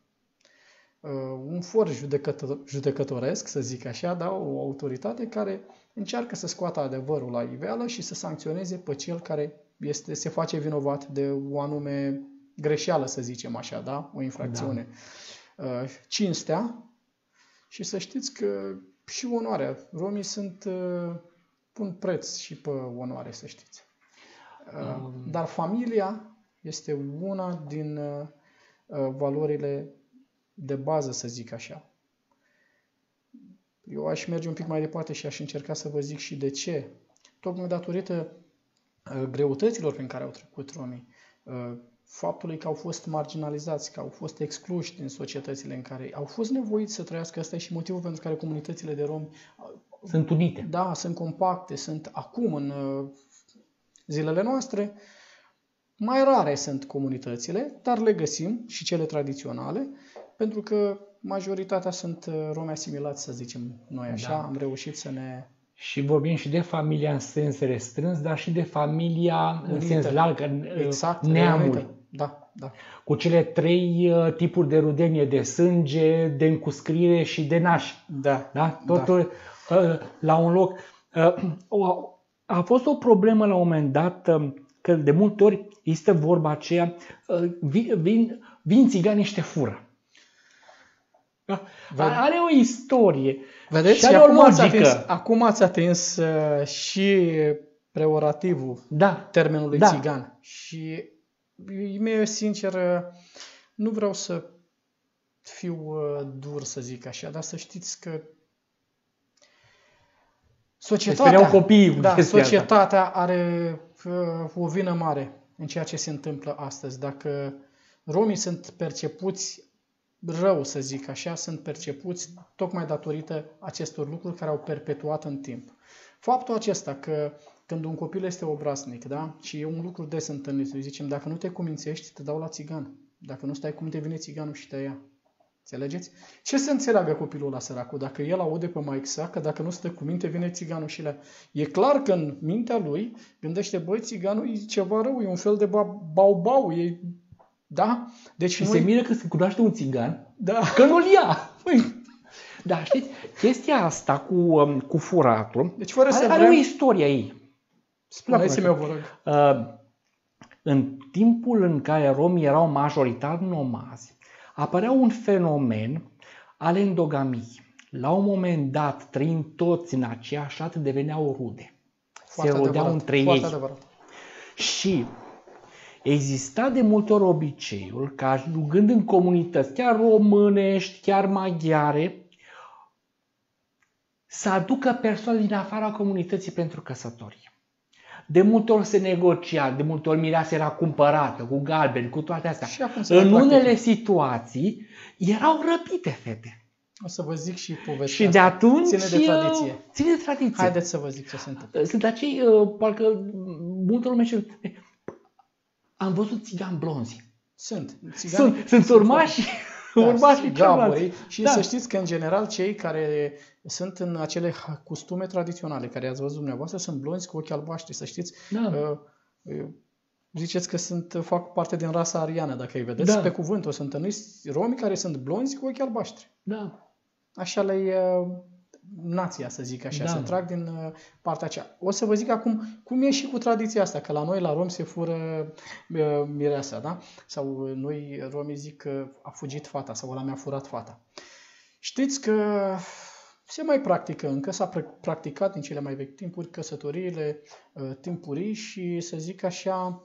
un for judecătoresc, să zic așa, da? O autoritate care încearcă să scoată adevărul la iveală și să sancționeze pe cel care se face vinovat de o anume greșeală, să zicem așa, da? O infracțiune. Da. Cinstea și să știți că și onoarea. Romii pun preț și pe onoare, să știți. Dar familia este una din valorile de bază, să zic așa. Eu aș merge un pic mai departe și aș încerca să vă zic și de ce. Tocmai datorită greutăților prin care au trecut romii, faptului că au fost marginalizați, că au fost excluși din societățile în care au fost nevoiți să trăiască. Asta e și motivul pentru care comunitățile de romi sunt unite. Da, sunt compacte, sunt acum în zilele noastre. Mai rare sunt comunitățile, dar le găsim și cele tradiționale, pentru că majoritatea sunt romi asimilați, să zicem noi așa. Da. Am reușit să ne... Și vorbim și de familia în sens restrâns, dar și de familia în sens larg, exact, neamul. Da, da. Cu cele 3 tipuri de rudenie, de sânge, de încuscrire și de naș. Da. Da? Totul la un loc. A fost o problemă la un moment dat, că de multe ori este vorba aceea, vin țigani și te fură. Da? Are o istorie. Vedeți? Și are o logică. Acum ați atins și preorativul termenului țigan. Și mie, sincer, nu vreau să fiu dur, să zic așa, dar să știți că societatea are o vină mare în ceea ce se întâmplă astăzi. Dacă romii sunt percepuți rău, să zic așa, sunt percepuți tocmai datorită acestor lucruri care au perpetuat în timp. Faptul acesta că când un copil este obraznic, da? Și e un lucru des întâlnit, zicem, dacă nu te cumințești, te dau la țigan. Dacă nu stai cum te vine țiganul și te ia. Înțelegeți? Ce să înțeleagă copilul ăla, săracul? Dacă el aude pe maică sa că dacă nu stă cu minte, vine țiganul și le... E clar că în mintea lui gândește, băi, țiganul e ceva rău, e un fel de bau-bau, e... Da? Deci și se miră că se cunoaște un țigan, că nu-l ia. Da, știți, chestia asta cu furatul, deci, fără are o istorie ei. Spuneți-mi, vă rog. în timpul în care romii erau majoritar nomazi, apărea un fenomen al endogamiei. La un moment dat, trăind toți în aceeași șată, deveneau rude. Foarte se rodeau adevărat, între foarte ei. adevărat. Și exista de multe ori obiceiul ca, ajungând în comunități, chiar românești, chiar maghiare, să aducă persoane din afara comunității pentru căsătorie. De multe ori se negocia, de multe ori mireasa era cumpărată, cu galbeni, cu toate astea. Și acum se În mai unele practică. situații erau răpite fete. O să vă zic și povestea Și de asta. atunci Ține de tradiție. Ține de tradiție. Haideți să vă zic ce se întâmplă. Sunt acei, parcă multă lume și am văzut țigani blonzi. Sunt urmași. Urmașii gaborii. Și da. Să știți că, în general, cei care sunt în acele costume tradiționale, care ați văzut dumneavoastră, sunt blonzi cu ochi albaștri. Să știți, ziceți că fac parte din rasa ariană, dacă îi vedeți. Pe cuvânt, o să întâlniți romi care sunt blonzi cu ochi albaștri. Da. Așa le nația, să zic așa, se trag din partea aceea. O să vă zic acum cum e și cu tradiția asta, că la noi, la romi, se fură mireasa, da? Sau noi, romii, zic că a fugit fata sau ăla mi-a furat fata. Știți că se mai practică încă, s-a practicat în cele mai vechi timpuri căsătoriile timpurii și, să zic așa,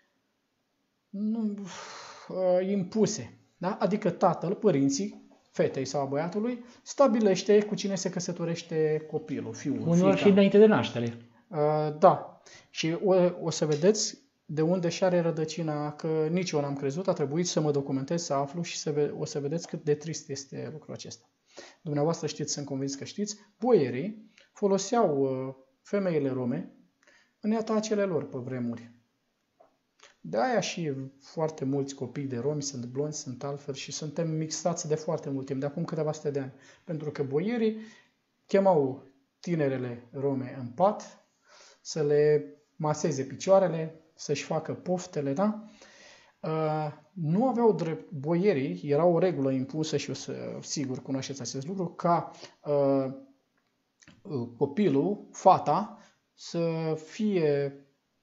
impuse. Da? Adică tatăl, părinții, fetei sau a băiatului, stabilește cu cine se căsătorește copilul, fiul, unor și înainte de naștere. Da. Și o să vedeți de unde și are rădăcina, că nici eu n-am crezut, a trebuit să mă documentez, să aflu și o să vedeți cât de trist este lucrul acesta. Dumneavoastră știți, sunt convins că știți, boierii foloseau femeile rome în atacele lor pe vremuri. De aia și foarte mulți copii de romi sunt blonzi, sunt altfel și suntem mixați de foarte mult timp, de acum câteva sute de ani. Pentru că boierii chemau tinerele rome în pat să le maseze picioarele, să-și facă poftele, da? Nu aveau drept, boierii, era o regulă impusă și sigur cunoașteți acest lucru, ca copilul, fata, să fie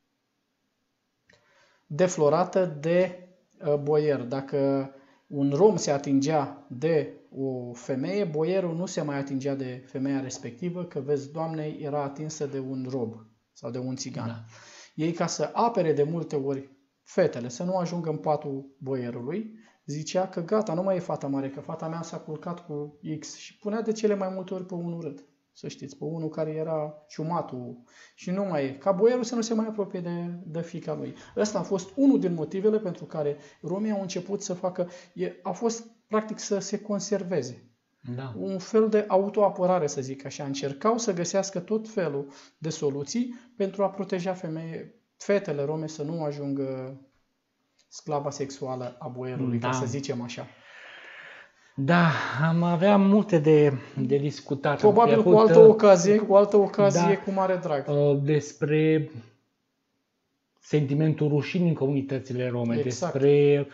deflorată de boier. Dacă un rom se atingea de o femeie, boierul nu se mai atingea de femeia respectivă, că, vezi, Doamne, era atinsă de un rob sau de un țigan. Da. Ei, ca să apere de multe ori fetele, să nu ajungă în patul boierului, zicea că gata, nu mai e fata mare, că fata mea s-a culcat cu X și punea de cele mai multe ori pe unul urât. Să știți, pe unul care era ciumatul și nu mai e. Ca boierul să nu se mai apropie de fiica lui. Ăsta a fost unul din motivele pentru care romii au început să facă, a fost practic să se conserveze. Da. Un fel de autoapărare, să zic așa. Încercau să găsească tot felul de soluții pentru a proteja fetele rome să nu ajungă sclava sexuală a boierului, ca să zicem așa. Da, am avea multe de discutat. Probabil cu altă ocazie, cu mare drag. Despre sentimentul rușinii în comunitățile rome, exact. Despre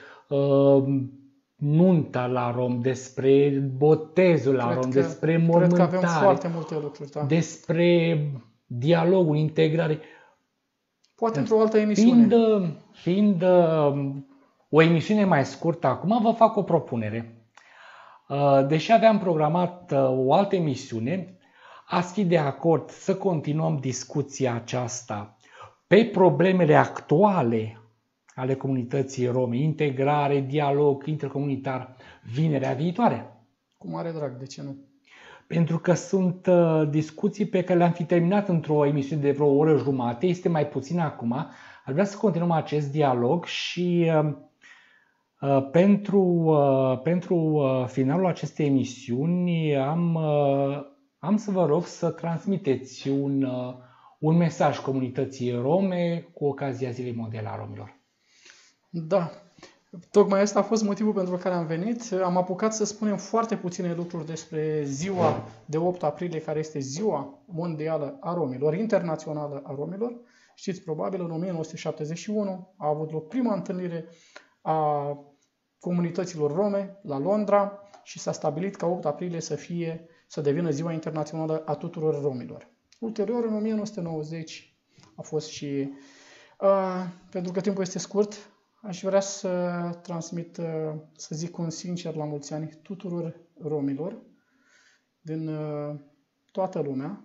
nunta la rom, despre botezul la rom, despre mormântare. Cred că avem foarte multe lucruri. Da. Despre dialogul, integrare. Poate într-o altă emisiune. Fiind o emisiune mai scurtă acum, vă fac o propunere. Deși aveam programat o altă emisiune, ați fi de acord să continuăm discuția aceasta pe problemele actuale ale comunității rome, integrare, dialog intercomunitar, vinerea viitoare? Cu mare drag, de ce nu? Pentru că sunt discuții pe care le-am fi terminat într-o emisiune de vreo oră jumate, este mai puțin acum. Aș vrea să continuăm acest dialog și pentru finalul acestei emisiuni am să vă rog să transmiteți un mesaj comunității rome cu ocazia Zilei Mondiale a Romilor. Da, tocmai asta a fost motivul pentru care am venit. Am apucat să spunem foarte puține lucruri despre ziua de 8 aprilie, care este ziua mondială a romilor, internațională a romilor. Știți, probabil, în 1971 a avut loc prima întâlnire a comunităților rome la Londra și s-a stabilit ca 8 aprilie să devină ziua internațională a tuturor romilor. Ulterior, în 1990, a fost și Pentru că timpul este scurt, aș vrea să transmit, să zic un sincer la mulți ani tuturor romilor din toată lumea.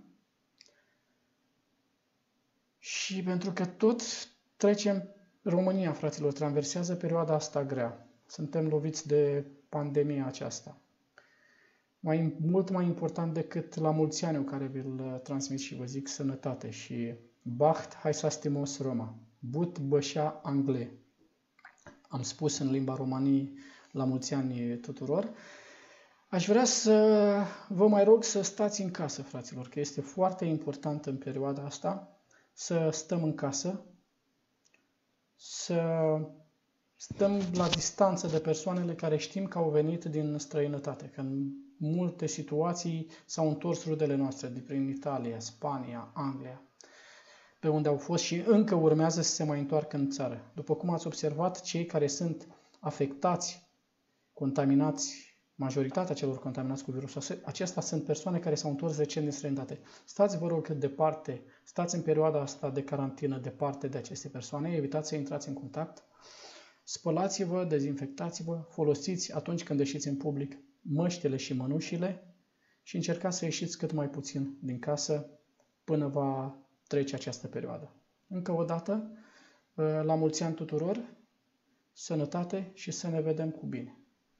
Și pentru că tot trecem, România, fraților, traversează perioada asta grea. Suntem loviți de pandemia aceasta. Mult mai important decât la mulți ani care vi-l transmit și vă zic sănătate și Bacht haisastimos Roma, but bășa angle. Am spus în limba romanii la mulți ani tuturor. Aș vrea să vă mai rog să stați în casă, fraților, că este foarte important în perioada asta să stăm în casă, să stăm la distanță de persoanele care știm că au venit din străinătate, că în multe situații s-au întors rudele noastre prin Italia, Spania, Anglia, pe unde au fost și încă urmează să se mai întoarcă în țară. După cum ați observat, cei care sunt afectați, contaminați, majoritatea celor contaminați cu virusul acesta sunt persoane care s-au întors recent din străinătate. Stați, vă rog, departe, stați în perioada asta de carantină departe de aceste persoane, evitați să intrați în contact, spălați-vă, dezinfectați-vă, folosiți atunci când ieșiți în public măștile și mănușile și încercați să ieșiți cât mai puțin din casă până va trece această perioadă. Încă o dată, la mulți ani tuturor, sănătate și să ne vedem cu bine.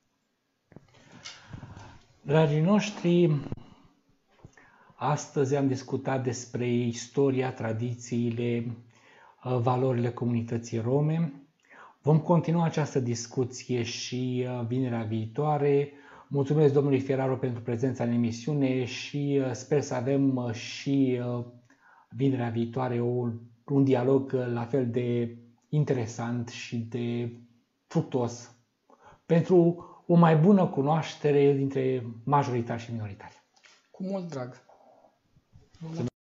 Dragii noștri, astăzi am discutat despre istoria, tradițiile, valorile comunității rome. Vom continua această discuție și vinerea viitoare. Mulțumesc domnului Ferraro pentru prezența în emisiune și sper să avem și vinerea viitoare un dialog la fel de interesant și de fructuos pentru o mai bună cunoaștere dintre majoritari și minoritari. Cu mult drag.